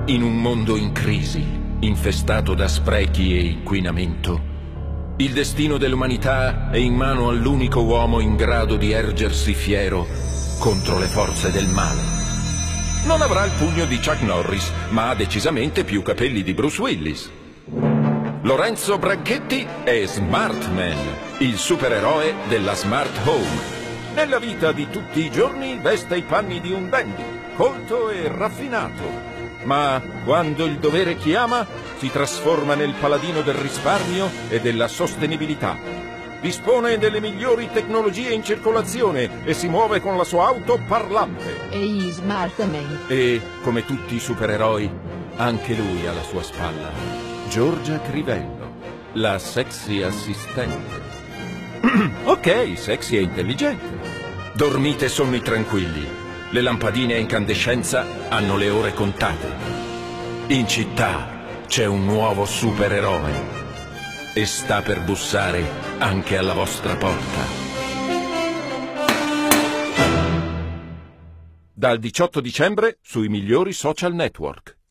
In un mondo in crisi, infestato da sprechi e inquinamento, il destino dell'umanità è in mano all'unico uomo in grado di ergersi fiero contro le forze del male. Non avrà il pugno di Chuck Norris, ma ha decisamente più capelli di Bruce Willis. Lorenzo Brachetti è Smartman, il supereroe della Smart Home. Nella vita di tutti i giorni veste i panni di un dandy, colto e raffinato. Ma quando il dovere chiama, si trasforma nel paladino del risparmio e della sostenibilità. Dispone delle migliori tecnologie in circolazione e si muove con la sua auto parlante. Ehi, Smartman. E, come tutti i supereroi, anche lui ha alla sua spalla Giorgia Crivello, la sexy assistente. Ok, sexy e intelligente. Dormite sonni tranquilli. Le lampadine a incandescenza hanno le ore contate. In città c'è un nuovo supereroe e sta per bussare anche alla vostra porta. Dal 18 dicembre sui migliori social network.